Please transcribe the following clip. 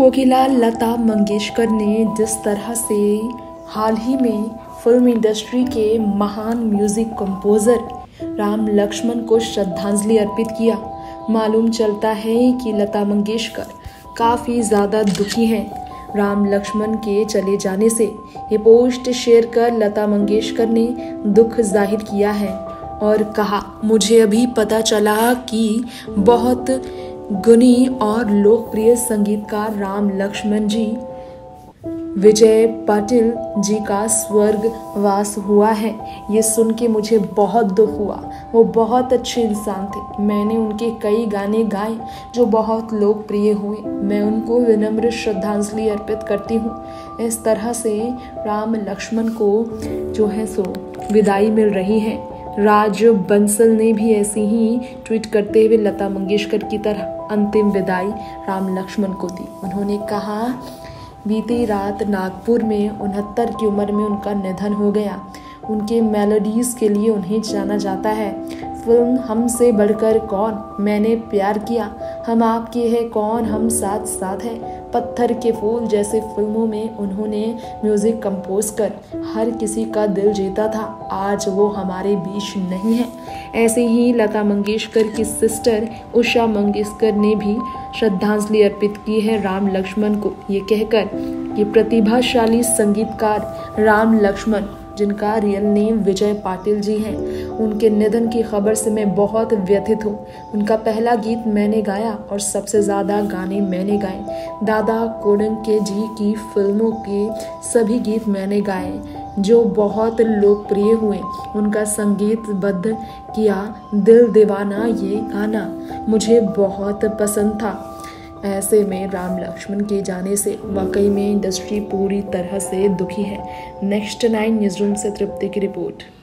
कोकिला लता मंगेशकर ने जिस तरह से हाल ही में फिल्म इंडस्ट्री के महान म्यूजिक कंपोजर राम लक्ष्मण को श्रद्धांजलि अर्पित किया, मालूम चलता है कि लता मंगेशकर काफ़ी ज़्यादा दुखी हैं राम लक्ष्मण के चले जाने से। ये पोस्ट शेयर कर लता मंगेशकर ने दुख जाहिर किया है और कहा, मुझे अभी पता चला कि बहुत गुणी और लोकप्रिय संगीतकार राम लक्ष्मण जी विजय पाटिल जी का स्वर्गवास हुआ है। ये सुन के मुझे बहुत दुख हुआ। वो बहुत अच्छे इंसान थे। मैंने उनके कई गाने गाए जो बहुत लोकप्रिय हुए। मैं उनको विनम्र श्रद्धांजलि अर्पित करती हूँ। इस तरह से राम लक्ष्मण को जो है सो विदाई मिल रही है। राज बंसल ने भी ऐसे ही ट्वीट करते हुए लता मंगेशकर की तरह अंतिम विदाई राम लक्ष्मण को दी। उन्होंने कहा, बीती रात नागपुर में 69 की उम्र में उनका निधन हो गया। उनके मेलोडीज़ के लिए उन्हें जाना जाता है। फिल्म हमसे बढ़कर कौन, मैंने प्यार किया, हम आपके हैं कौन, हम साथ साथ हैं, पत्थर के फूल जैसे फिल्मों में उन्होंने म्यूज़िक कंपोज कर हर किसी का दिल जीता था। आज वो हमारे बीच नहीं है। ऐसे ही लता मंगेशकर की सिस्टर उषा मंगेशकर ने भी श्रद्धांजलि अर्पित की है राम लक्ष्मण को, ये कहकर कि प्रतिभाशाली संगीतकार राम लक्ष्मण, जिनका रियल नेम विजय पाटिल जी हैं, उनके निधन की खबर से मैं बहुत व्यथित हूँ। उनका पहला गीत मैंने गाया और सबसे ज़्यादा गाने मैंने गाए। दादा कोडंके जी की फिल्मों के सभी गीत मैंने गाए जो बहुत लोकप्रिय हुए। उनका संगीतबद्ध किया दिल दीवाना ये गाना मुझे बहुत पसंद था। ऐसे में राम लक्ष्मण के जाने से वाकई में इंडस्ट्री पूरी तरह से दुखी है। नेक्स्ट 9 न्यूज़ रूम से तृप्ति की रिपोर्ट।